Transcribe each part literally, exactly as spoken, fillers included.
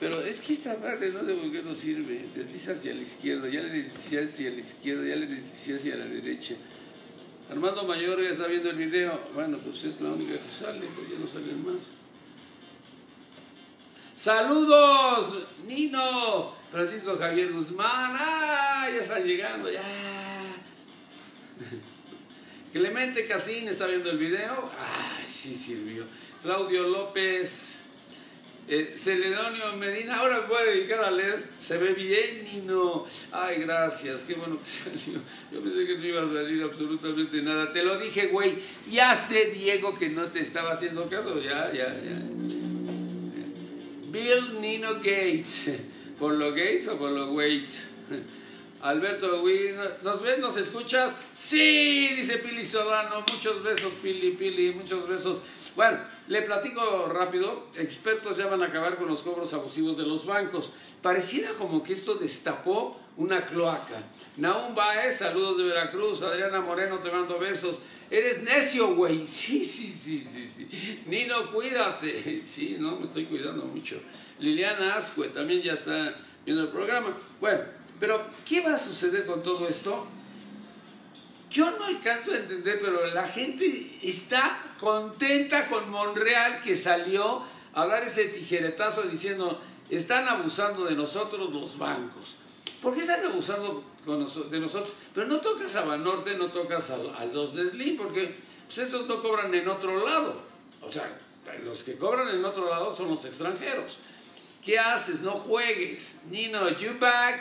Pero es que esta parte no sé por qué no sirve. Desliza hacia la izquierda, ya le deslizé hacia la izquierda, ya le deslizé hacia la derecha. Armando Mayorga está viendo el video. Bueno, pues es la única que sale, pues ya no salen más. ¡Saludos! Nino, Francisco Javier Guzmán. ¡Ah! Ya están llegando, ya. Clemente Casín está viendo el video. ¡Ay, sí sirvió! Claudio López. Eh, Celedonio Medina, ahora me voy a dedicar a leer. Se ve bien, Nino. Ay, gracias, qué bueno que salió. Yo pensé que no iba a salir absolutamente nada. Te lo dije, güey. Ya sé, Diego, que no te estaba haciendo caso. Ya, ya, ya. Bill Nino Gates. ¿Por lo Gates o por lo Waits? Alberto Win, ¿nos ves, nos escuchas? Sí, dice Pili Solano, muchos besos Pili, Pili, muchos besos. Bueno, le platico rápido, expertos ya van a acabar con los cobros abusivos de los bancos. Pareciera como que esto destapó una cloaca. Nahum Baez, saludos de Veracruz. Adriana Moreno, te mando besos. Eres necio, güey. Sí, sí, sí, sí, sí. Nino, cuídate. Sí, no, me estoy cuidando mucho. Liliana Ascue también ya está viendo el programa. Bueno. Pero, ¿qué va a suceder con todo esto? Yo no alcanzo a entender, pero la gente está contenta con Monreal, que salió a dar ese tijeretazo diciendo, están abusando de nosotros los bancos. ¿Por qué están abusando de nosotros? Pero no tocas a Banorte, no tocas a, a los de Slim, porque pues, estos no cobran en otro lado. O sea, los que cobran en otro lado son los extranjeros. ¿Qué haces? No juegues. Nino, you back.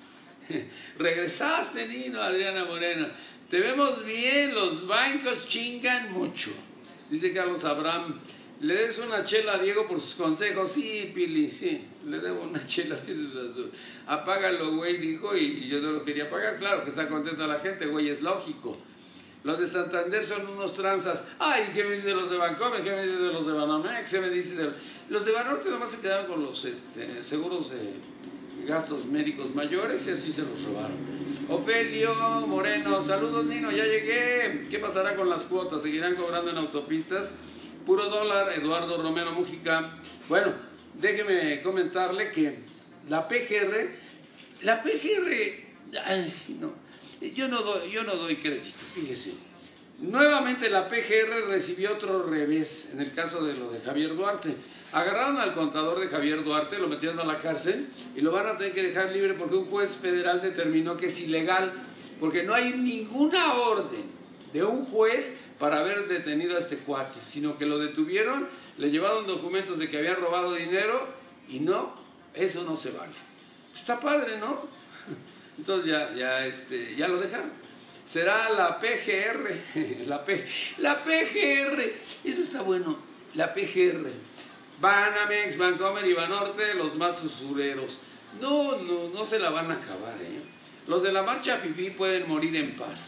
Regresaste, Nino. Adriana Moreno, te vemos bien, los bancos chingan mucho, dice Carlos Abraham. ¿Le debes una chela a Diego por sus consejos? Sí, Pili, sí, le debo una chela, tienes razón. Apágalo, güey, dijo, y yo no lo quería pagar. Claro que está contenta la gente, güey, es lógico. Los de Santander son unos tranzas. Ay, ¿qué me dices de los de Bancomer? ¿Qué me dices de los de Banamex? ¿Qué me dices de... Los de Banorte nomás se quedaron con los este, seguros de gastos médicos mayores y así se los robaron. Ofelio Moreno, saludos, Nino, ya llegué. ¿Qué pasará con las cuotas? ¿Seguirán cobrando en autopistas? Puro dólar. Eduardo Romero Mújica. Bueno, déjeme comentarle que la P G R, la P G R, ay, no, yo no doy, yo no doy crédito, fíjese. Nuevamente la P G R recibió otro revés en el caso de lo de Javier Duarte. Agarraron al contador de Javier Duarte, lo metieron a la cárcel y lo van a tener que dejar libre porque un juez federal determinó que es ilegal, porque no hay ninguna orden de un juez para haber detenido a este cuate, sino que lo detuvieron, le llevaron documentos de que había robado dinero y no, eso no se vale. Está padre, ¿no? Entonces ya, ya, este, ya lo dejaron. Será la P G R, la, P, la P G R, eso está bueno, la P G R. Banamex, Bancomer y Banorte, los más usureros. No, no, no se la van a acabar, ¿eh? Los de la marcha Fifi pueden morir en paz.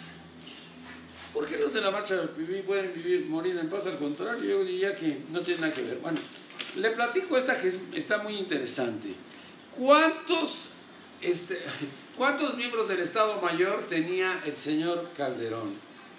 ¿Por qué los de la marcha Fifi pueden vivir, morir en paz? Al contrario, yo diría que no tiene nada que ver. Bueno, le platico esta que está muy interesante. ¿Cuántos, este, ¿Cuántos miembros del Estado Mayor tenía el señor Calderón?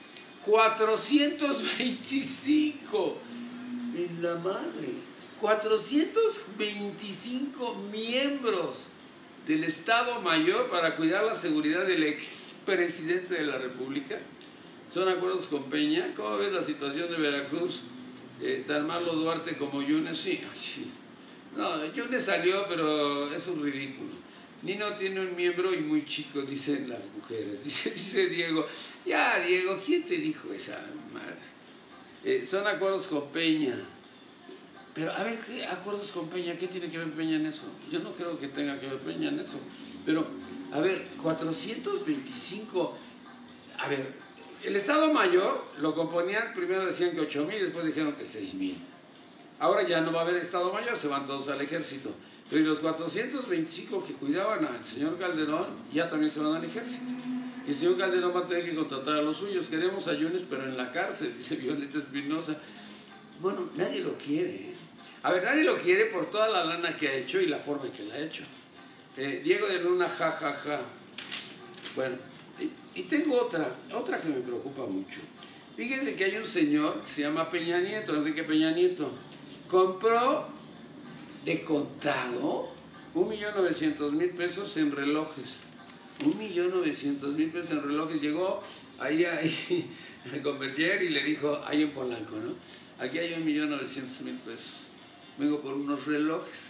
cuatrocientos veinticinco. En la madre. cuatrocientos veinticinco miembros del Estado Mayor para cuidar la seguridad del expresidente de la República. ¿Son acuerdos con Peña? ¿Cómo ves la situación de Veracruz? Eh, tan malo Duarte como Yunes. Sí, sí. No, Yunes salió, pero es un ridículo. Nino tiene un miembro y muy chico, dicen las mujeres. Dice, dice Diego. Ya, Diego, ¿quién te dijo esa madre? Eh, son acuerdos con Peña. Pero, a ver, ¿qué acuerdos con Peña? ¿Qué tiene que ver Peña en eso? Yo no creo que tenga que ver Peña en eso. Pero, a ver, cuatrocientos veinticinco... A ver, el Estado Mayor lo componían, primero decían que ocho mil, después dijeron que seis mil. Ahora ya no va a haber Estado Mayor, se van todos al ejército. Pero los cuatrocientos veinticinco que cuidaban al señor Calderón, ya también se van al ejército. Y el señor Calderón va a tener que contratar a los suyos. Queremos a Yunes, pero en la cárcel, dice Violeta Espinosa. Bueno, nadie lo quiere, ¿eh? A ver, nadie lo quiere por toda la lana que ha hecho y la forma en que la ha hecho. Eh, Diego de Luna, ja, ja, ja. Bueno, y, y tengo otra, otra que me preocupa mucho. Fíjense que hay un señor que se llama Peña Nieto, Enrique Peña Nieto. Compró de contado un millón novecientos mil pesos en relojes. Un millón novecientos mil pesos en relojes. Llegó ahí a, a Converger y le dijo, ahí en Polanco, ¿no? Aquí hay un millón novecientos mil pesos. Vengo por unos relojes.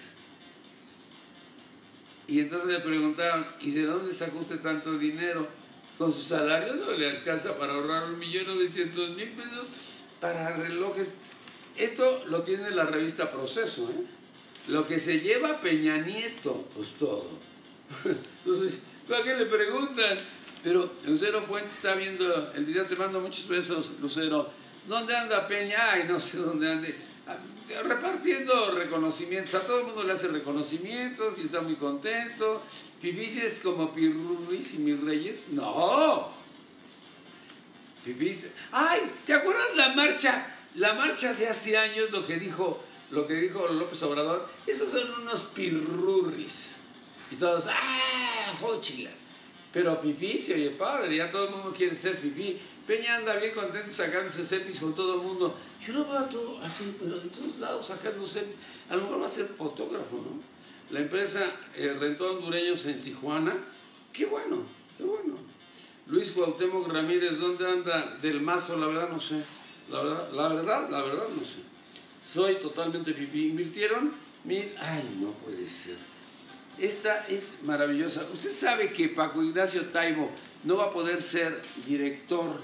Y entonces le preguntaron, ¿y de dónde sacó usted tanto dinero? Con su salario no le alcanza para ahorrar un millón novecientos mil pesos para relojes. Esto lo tiene la revista Proceso, ¿eh? Lo que se lleva Peña Nieto, pues todo. Entonces, ¿para qué le preguntan? Pero Lucero Fuentes está viendo el video, te mando muchos besos, Lucero. ¿Dónde anda Peña? Ay, no sé dónde ande. Repartiendo reconocimientos, a todo el mundo le hace reconocimientos y está muy contento. ¿Fifís es como Pirruris y mis reyes? No. Fifís. Ay, ¿te acuerdas la marcha? La marcha de hace años, lo que dijo, lo que dijo López Obrador, esos son unos pirurris. Y todos, ¡ah! ¡Fóchila! Pero fifí se oye padre, ya todo el mundo quiere ser fifí. Peña anda bien contento sacándose selfies con todo el mundo. Yo lo veo todo así, pero de todos lados sacando selfies. A lo mejor va a ser fotógrafo, ¿no? La empresa eh, rentó hondureños en Tijuana. ¡Qué bueno! ¡Qué bueno! Luis Cuauhtémoc Ramírez, ¿dónde anda Del Mazo? La verdad no sé. La verdad, la verdad, la verdad no sé. Soy totalmente fifí. Invirtieron mil... ¡Ay, no puede ser! Esta es maravillosa. Usted sabe que Paco Ignacio Taibo no va a poder ser director.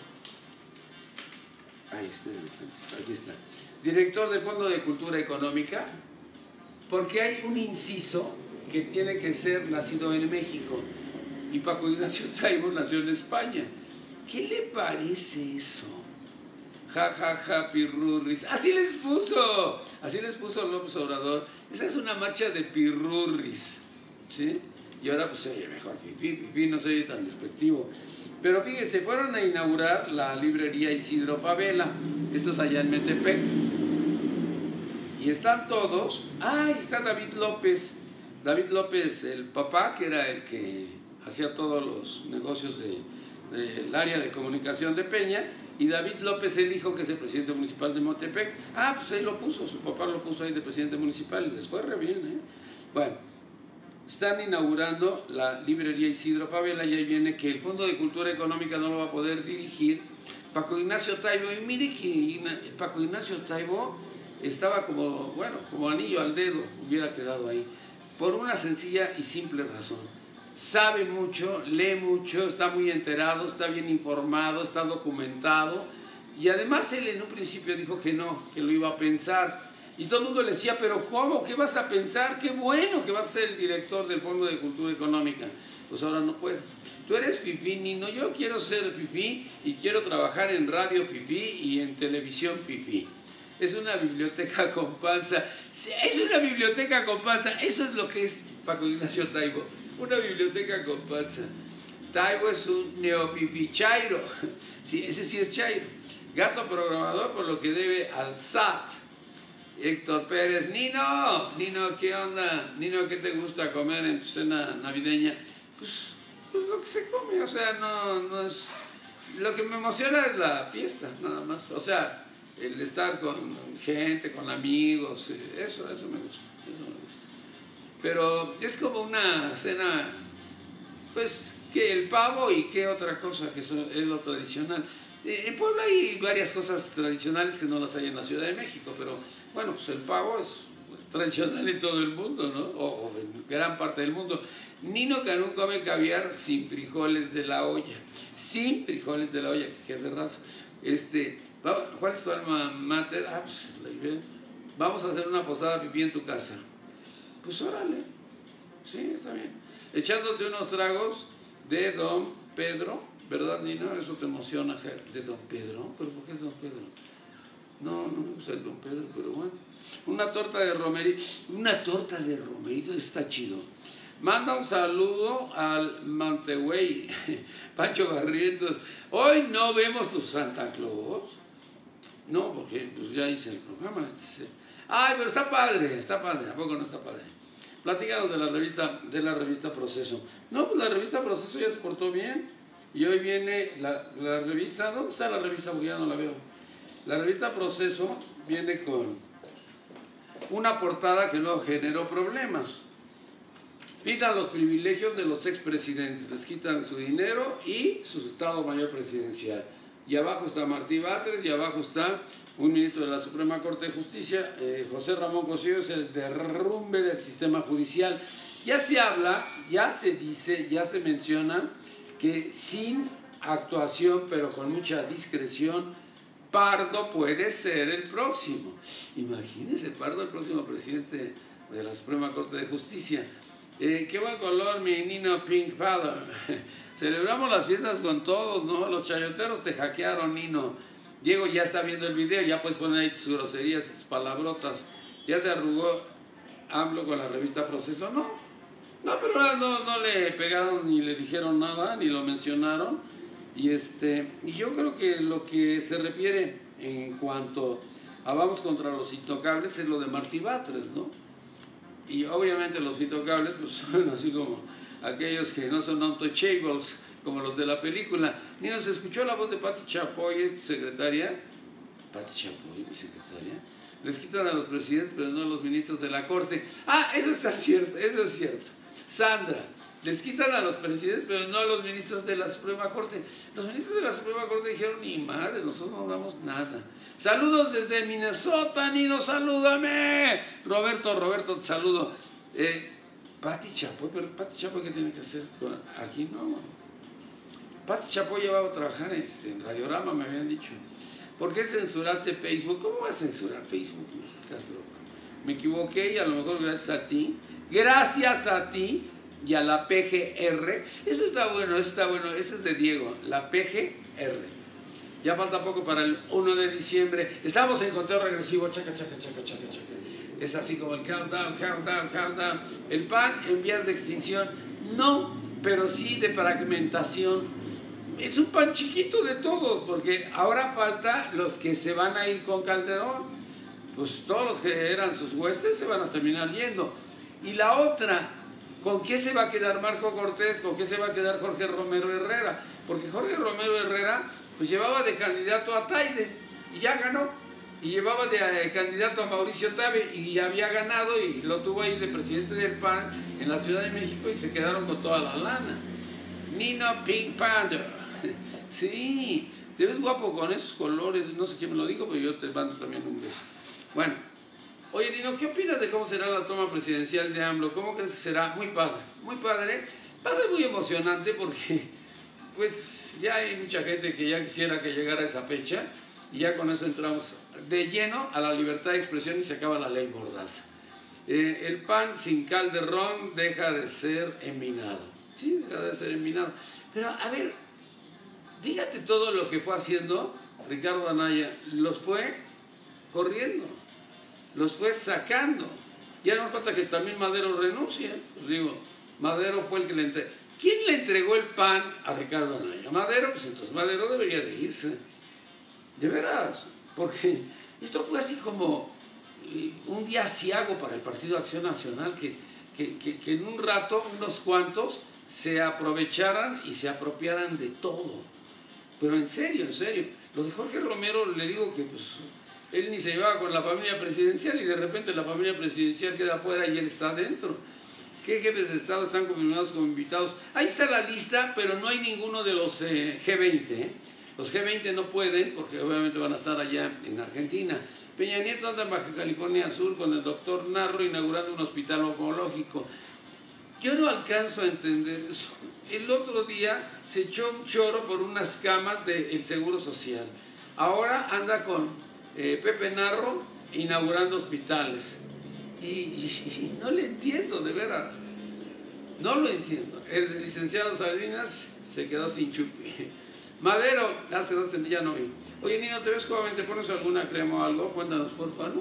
Ay, espérenme, aquí está. Director del Fondo de Cultura Económica, porque hay un inciso que tiene que ser nacido en México. Y Paco Ignacio Taibo nació en España. ¿Qué le parece eso? Ja, ja, ja, pirurris. Así les puso. Así les puso López Obrador. Esa es una marcha de pirurris. ¿Sí? Y ahora pues se oye mejor fifí, fifí no se oye tan despectivo. Pero fíjense, fueron a inaugurar la librería Isidro Favela, esto es allá en Metepec. Y están todos, ah, está David López, David López, el papá, que era el que hacía todos los negocios del de, de área de comunicación de Peña, y David López, el hijo, que es el presidente municipal de Metepec. Ah, pues ahí lo puso, su papá lo puso ahí de presidente municipal, y les fue re bien, ¿eh? Bueno. Están inaugurando la librería Isidro Favela y ahí viene que el Fondo de Cultura Económica no lo va a poder dirigir Paco Ignacio Taibo. Y mire que Paco Ignacio Taibo estaba como, bueno, como anillo al dedo, hubiera quedado ahí, por una sencilla y simple razón. Sabe mucho, lee mucho, está muy enterado, está bien informado, está documentado. Y además él en un principio dijo que no, que lo iba a pensar. Y todo el mundo le decía, pero ¿cómo? ¿Qué vas a pensar? ¡Qué bueno que vas a ser el director del Fondo de Cultura Económica! Pues ahora no puedo. Tú eres fifí, Nino, yo quiero ser fifí y quiero trabajar en radio fifí y en televisión fifí. Es una biblioteca con panza. Es una biblioteca con panza. Eso es lo que es Paco Ignacio Taibo. Una biblioteca con panza. Taibo es un neofifi chairo. Sí, ese sí es chairo. Gato programador por lo que debe al S A T. Héctor Pérez, Nino, Nino, ¿qué onda? Nino, ¿qué te gusta comer en tu cena navideña? Pues, pues lo que se come, o sea, no, no es... Lo que me emociona es la fiesta, nada más. O sea, el estar con gente, con amigos, eso, eso me gusta, eso me gusta. Pero es como una cena, pues, que el pavo y qué otra cosa, que es lo tradicional. En Puebla hay varias cosas tradicionales que no las hay en la Ciudad de México, pero bueno, pues el pavo es tradicional en todo el mundo, ¿no? O, o en gran parte del mundo. Nino Canún come caviar sin frijoles de la olla. Sin frijoles de la olla, que de raza. Este, ¿cuál es tu alma mater? Ah, pues la idea. Vamos a hacer una posada pipí en tu casa. Pues órale. Sí, está bien. Echándote unos tragos de Don Pedro. ¿Verdad, Nino? Eso te emociona, de Don Pedro. ¿Pero por qué Don Pedro? No, no me gusta el Don Pedro, pero bueno. Una torta de romerito. Una torta de romerito está chido. Manda un saludo al Mantegüey, Pancho Barrientos. Hoy no vemos tu Santa Claus. No, porque pues ya hice el programa. Ay, pero está padre, está padre. ¿A poco no está padre? Platícanos de la revista, de la revista Proceso. No, pues la revista Proceso ya se portó bien. Y hoy viene la, la revista, ¿dónde está la revista? Porque ya no la veo. La revista Proceso viene con una portada que luego generó problemas. quitan los privilegios de los expresidentes, les quitan su dinero y su Estado Mayor Presidencial. Y abajo está Martí Batres y abajo está un ministro de la Suprema Corte de Justicia, eh, José Ramón Cosío, es el derrumbe del sistema judicial. Ya se habla, ya se dice, ya se menciona que sin actuación, pero con mucha discreción, Pardo puede ser el próximo. Imagínense, Pardo el próximo presidente de la Suprema Corte de Justicia. Eh, qué buen color, mi Nino Pink Powder. Celebramos las fiestas con todos, ¿no? Los chayoteros te hackearon, Nino. Diego ya está viendo el video, ya puedes poner ahí tus groserías, tus palabrotas. Ya se arrugó AMLO con la revista Proceso, ¿no? No, pero ahora no, no le pegaron ni le dijeron nada, ni lo mencionaron. Y, este, y yo creo que lo que se refiere en cuanto a vamos contra los intocables es lo de Martí Batres, ¿no? Y obviamente los intocables pues, son así como aquellos que no son untouchables, como los de la película. Ni nos escuchó la voz de Pati Chapoy, es tu secretaria. Pati Chapoy, mi secretaria. Les quitan a los presidentes, pero no a los ministros de la Corte. Ah, eso está cierto, eso es cierto. Sandra, les quitan a los presidentes, pero no a los ministros de la Suprema Corte. Los ministros de la Suprema Corte dijeron, ni madre, nosotros no damos nada. Saludos desde Minnesota, Nino, salúdame. Roberto, Roberto, te saludo. Eh, Pati Chapoy, pero Pati Chapoy, ¿qué tiene que hacer con... aquí? No. Pati Chapoy llevaba a trabajar este, en Radiorama, me habían dicho. ¿Por qué censuraste Facebook? ¿Cómo vas a censurar Facebook? Estás loco. Me equivoqué y a lo mejor gracias a ti, gracias a ti y a la P G R. Eso está bueno, eso está bueno. Eso es de Diego, la P G R. Ya falta poco para el uno de diciembre. Estamos en conteo regresivo. Chaca, chaca, chaca, chaca, chaca. Es así como el countdown, countdown, countdown. El P A N en vías de extinción. No, pero sí de fragmentación. Es un pan chiquito de todos, porque ahora falta los que se van a ir con Calderón. Pues todos los que eran sus huestes se van a terminar yendo. Y la otra, ¿con qué se va a quedar Marco Cortés? ¿Con qué se va a quedar Jorge Romero Herrera? Porque Jorge Romero Herrera pues llevaba de candidato a Taide y ya ganó. Y llevaba de eh, candidato a Mauricio Tabe y había ganado y lo tuvo ahí de presidente del P A N en la Ciudad de México y se quedaron con toda la lana. Nino Pink Panther. Sí, te ves guapo con esos colores, no sé quién me lo dijo, pero yo te mando también un beso. Bueno, oye Nino, ¿qué opinas de cómo será la toma presidencial de AMLO? ¿Cómo crees que será? Muy padre, muy padre. Va a ser muy emocionante porque, pues, ya hay mucha gente que ya quisiera que llegara esa fecha y ya con eso entramos de lleno a la libertad de expresión y se acaba la ley Mordaza. Eh, el pan sin Calderón deja de ser envinado. Sí, deja de ser envinado. Pero, a ver, fíjate todo lo que fue haciendo Ricardo Anaya. Los fue corriendo, los fue sacando. Ya no falta que también Madero renuncie. Pues digo, Madero fue el que le entregó. ¿Quién le entregó el P A N a Ricardo Anaya? Madero, pues entonces Madero debería de irse. De veras, porque esto fue así como un día asiago para el Partido Acción Nacional, que, que, que, que en un rato unos cuantos se aprovecharan y se apropiaran de todo. Pero en serio, en serio. Lo de Jorge Romero, le digo que pues, él ni se llevaba con la familia presidencial y de repente la familia presidencial queda afuera y él está dentro. ¿Qué jefes de Estado están confirmados como invitados? Ahí está la lista, pero no hay ninguno de los eh, G veinte. ¿eh? Los G veinte no pueden, porque obviamente van a estar allá en Argentina. Peña Nieto anda en Baja California Sur con el doctor Narro inaugurando un hospital oncológico. Yo no alcanzo a entender eso. El otro día se echó un choro por unas camas del Seguro Social. Ahora anda con eh, Pepe Narro inaugurando hospitales. Y, y, y no le entiendo, de veras. No lo entiendo. El licenciado Salinas se quedó sin chupi. Madero, hace dos semanas ya no vi. Oye, Nino, ¿te ves joven? ¿Te pones alguna crema o algo? Cuéntanos, por favor.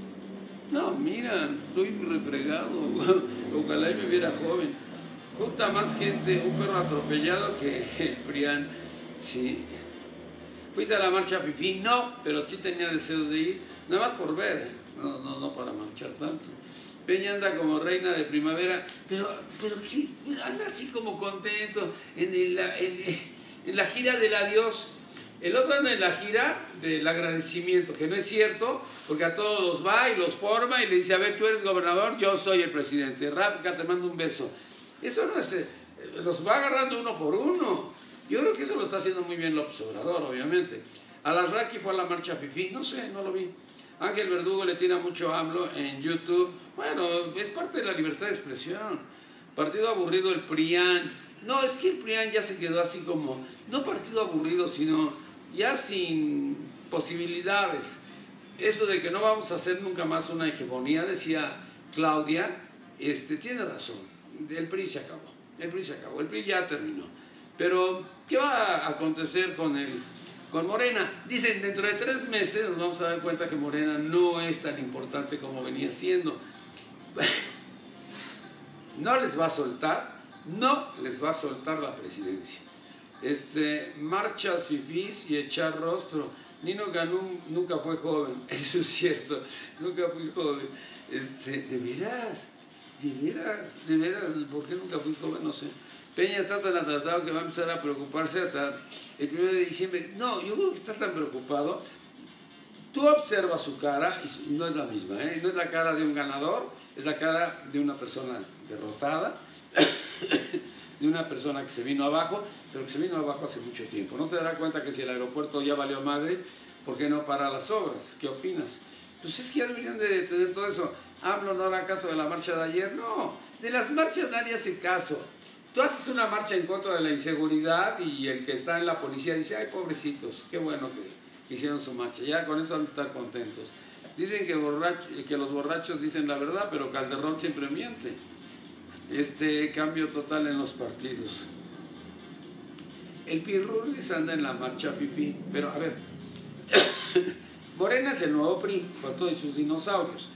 No, mira, estoy refregado. Ojalá y me viera joven. Junta más gente, un perro atropellado que el Prián. Sí. ¿Fuiste a la marcha fifí? No, pero sí tenía deseos de ir. Nada más por ver. No, no, no para marchar tanto. Peña anda como reina de primavera, pero, pero sí, anda así como contento en, el, en, en la gira del adiós. El otro anda en la gira del agradecimiento, que no es cierto, porque a todos los va y los forma y le dice, a ver, tú eres gobernador, yo soy el presidente, rápido, te mando un beso. Eso no es, los va agarrando uno por uno. Yo creo que eso lo está haciendo muy bien López Obrador, obviamente. Alarraqui fue a la marcha fifí, no sé, no lo vi. Ángel Verdugo le tira mucho AMLO en YouTube. Bueno, es parte de la libertad de expresión. Partido aburrido el PRIAN. No, es que el PRIAN ya se quedó así como, no partido aburrido, sino ya sin posibilidades. Eso de que no vamos a hacer nunca más una hegemonía, decía Claudia, este, tiene razón. El P R I se acabó, el P R I se acabó, el P R I ya terminó. Pero, ¿qué va a acontecer con el, con Morena? Dicen, dentro de tres meses nos vamos a dar cuenta que Morena no es tan importante como venía siendo. No les va a soltar, no les va a soltar la presidencia. Este, marchas fifís y echar rostro. Nino Canún nunca fue joven, eso es cierto, nunca fui joven. Este, de veras, de veras, de veras, ¿por qué nunca fui joven? No sé. Peña está tan atrasado que va a empezar a preocuparse hasta el primero de diciembre. No, yo creo que está tan preocupado. Tú observas su cara y no es la misma, ¿eh? No es la cara de un ganador, es la cara de una persona derrotada, de una persona que se vino abajo, pero que se vino abajo hace mucho tiempo. ¿No te darás cuenta que si el aeropuerto ya valió madre, por qué no para las obras? ¿Qué opinas? Pues es que ya deberían de detener todo eso. ¿AMLO no hará caso de la marcha de ayer? No, de las marchas nadie hace caso. Tú haces una marcha en contra de la inseguridad y el que está en la policía dice, ay, pobrecitos, qué bueno que hicieron su marcha, ya con eso van a estar contentos. Dicen que, borracho, que los borrachos dicen la verdad, pero Calderón siempre miente. Este cambio total en los partidos. El Pirurris anda en la marcha fifí, pero a ver, Morena es el nuevo P R I, con todos sus dinosaurios.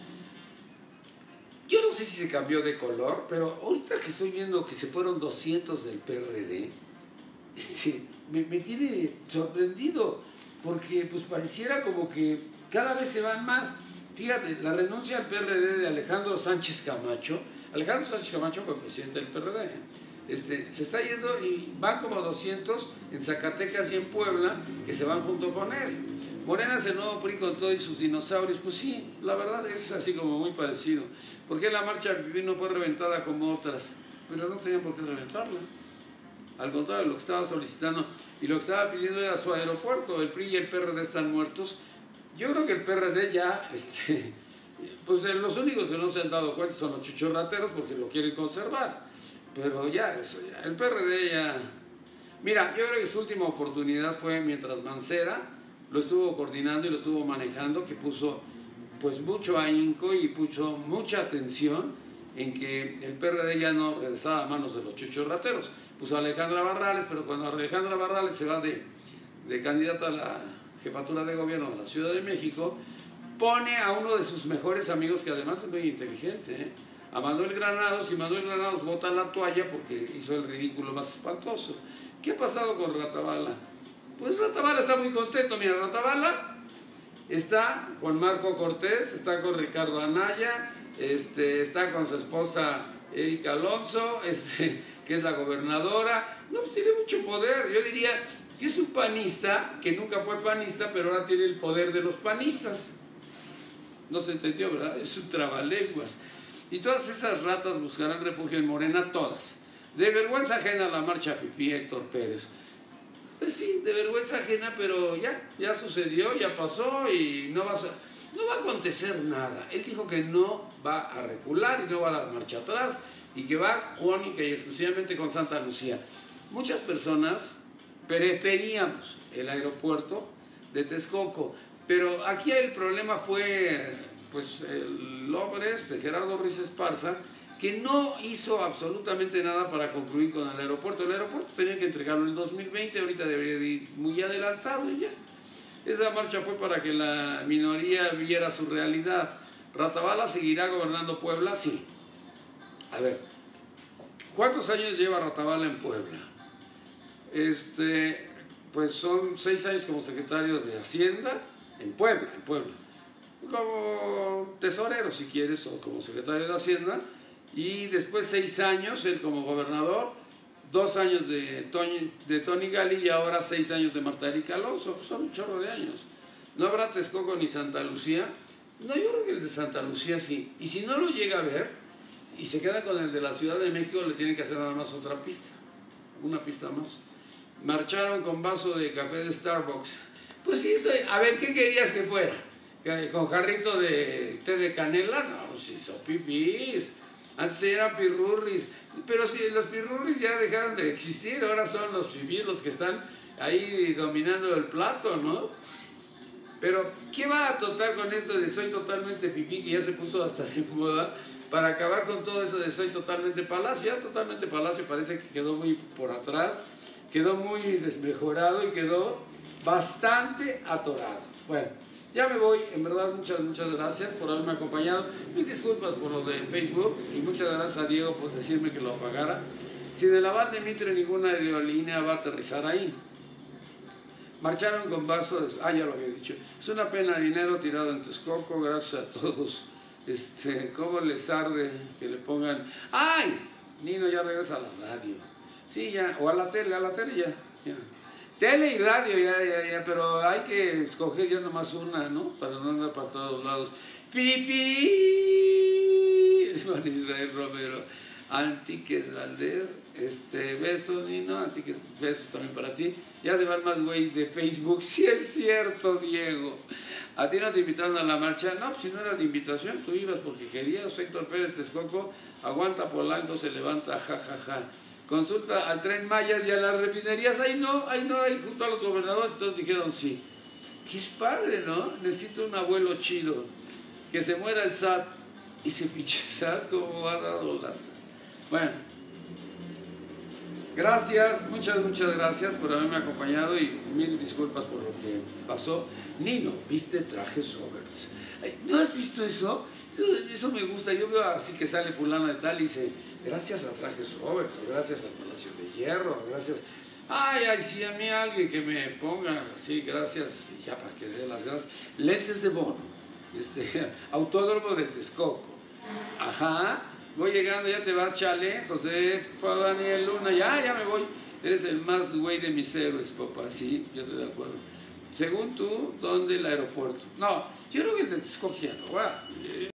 Yo no sé si se cambió de color, pero ahorita que estoy viendo que se fueron doscientos del P R D, este, me, me tiene sorprendido, porque pues pareciera como que cada vez se van más. Fíjate, la renuncia al P R D de Alejandro Sánchez Camacho, Alejandro Sánchez Camacho fue presidente del P R D, este, se está yendo y van como doscientos en Zacatecas y en Puebla, que se van junto con él. Morena es el nuevo P R I con todos sus dinosaurios. Pues sí, la verdad es así como muy parecido. ¿Por qué la marcha no fue reventada como otras? Pero no tenían por qué reventarla. Al contrario, lo que estaba solicitando y lo que estaba pidiendo era su aeropuerto. El P R I y el P R D están muertos. Yo creo que el P R D ya, este, pues los únicos que no se han dado cuenta son los chuchorrateros porque lo quieren conservar. Pero ya, eso ya, el P R D ya... Mira, yo creo que su última oportunidad fue mientras Mancera lo estuvo coordinando y lo estuvo manejando, que puso pues mucho ahínco y puso mucha atención en que el P R D ya no regresaba a manos de los chuchorrateros. Puso a Alejandra Barrales, pero cuando Alejandra Barrales se va de, de candidata a la jefatura de gobierno de la Ciudad de México, pone a uno de sus mejores amigos, que además es muy inteligente, ¿eh? a Manuel Granados, y Manuel Granados bota la toalla porque hizo el ridículo más espantoso. ¿Qué ha pasado con Ratabala? Pues Ratabala está muy contento. Mira, Ratabala está con Marco Cortés, está con Ricardo Anaya, este, está con su esposa Erika Alonso, este, que es la gobernadora. No, pues tiene mucho poder. Yo diría que es un panista, que nunca fue panista, pero ahora tiene el poder de los panistas. No se entendió, ¿verdad? Es un trabalenguas. Y todas esas ratas buscarán refugio en Morena, todas. De vergüenza ajena a la marcha fifí, Héctor Pérez. Pues sí, de vergüenza ajena, pero ya, ya sucedió, ya pasó y no va, a, no va a acontecer nada. Él dijo que no va a recular y no va a dar marcha atrás y que va única y exclusivamente con Santa Lucía. Muchas personas preferíamos el aeropuerto de Texcoco, pero aquí el problema fue pues el hombre este, Gerardo Ruiz Esparza, que no hizo absolutamente nada para concluir con el aeropuerto. El aeropuerto tenía que entregarlo en el dos mil veinte, ahorita debería de ir muy adelantado y ya. Esa marcha fue para que la minoría viera su realidad. ¿Ratabala seguirá gobernando Puebla? Sí. A ver, ¿cuántos años lleva Ratabala en Puebla? Este, pues son seis años como secretario de Hacienda en Puebla, en Puebla. Como tesorero, si quieres, o como secretario de Hacienda. Y después seis años, él como gobernador, dos años de Tony, de Tony Gali y ahora seis años de Marta Erika Alonso. Son un chorro de años. ¿No habrá Texcoco ni Santa Lucía? No, yo creo que el de Santa Lucía sí. Y si no lo llega a ver y se queda con el de la Ciudad de México, le tienen que hacer nada más otra pista. Una pista más. Marcharon con vaso de café de Starbucks. Pues sí, soy, a ver, ¿qué querías que fuera? ¿Con jarrito de té de canela? No, si son pipís. Antes eran pirurris. Pero si los pirurris ya dejaron de existir, ahora son los pipís los que están ahí dominando el plato, ¿no? Pero, ¿qué va a total con esto de soy totalmente pipí, que ya se puso hasta de moda, para acabar con todo eso de soy totalmente palacio? Ya totalmente palacio parece que quedó muy por atrás, quedó muy desmejorado y quedó bastante atorado. Bueno, ya me voy, en verdad muchas, muchas gracias por haberme acompañado. Mil disculpas por lo de Facebook y muchas gracias a Diego por decirme que lo apagara. Si de la Abad de Mitre ninguna aerolínea va a aterrizar ahí. Marcharon con vasos, ah, ya lo había dicho. Es una pena dinero tirado en Texcoco, gracias a todos. Este, ¿cómo les arde que le pongan? ¡Ay! Nino ya regresa a la radio. Sí, ya, o a la tele, a la tele ya. ya. Tele y radio, ya, ya, ya, pero hay que escoger ya nomás una, ¿no? Para no andar para todos lados. ¡Pipi! Juan Israel Romero. Antiques Valdés, este, besos, Nino, Antiques, besos también para ti. Ya se van más güey de Facebook. Sí es cierto, Diego. ¿A ti no te invitaron a la marcha? No, pues si no era de invitación, tú ibas porque querías. Héctor Pérez Texcoco, aguanta Polanco, se levanta, jajaja. Ja, ja. Consulta al Tren Maya y a las refinerías. Ahí no, ahí no, ahí junto a los gobernadores, todos dijeron sí. Que es padre, ¿no? Necesito un abuelo chido. Que se muera el S A T. Y se pinche S A T como ha dado la... Bueno, gracias, muchas, muchas gracias por haberme acompañado y mil disculpas por lo que pasó. Nino, ¿viste Trajes Roberts? ¿No has visto eso? Eso me gusta. Yo veo así que sale fulano de tal y dice, gracias a Trajes Roberts, o gracias al Palacio de Hierro, gracias... Ay, ay, sí, a mí alguien que me ponga, sí, gracias, ya para que dé las gracias. Lentes de Bono, este, Autódromo de Texcoco, ajá. Voy llegando, ya te vas, chale, José Daniel Luna, ya, ya me voy. Eres el más güey de mis héroes, papá, sí, yo estoy de acuerdo. Según tú, ¿dónde el aeropuerto? No, yo creo que el de Texcoco ya no va.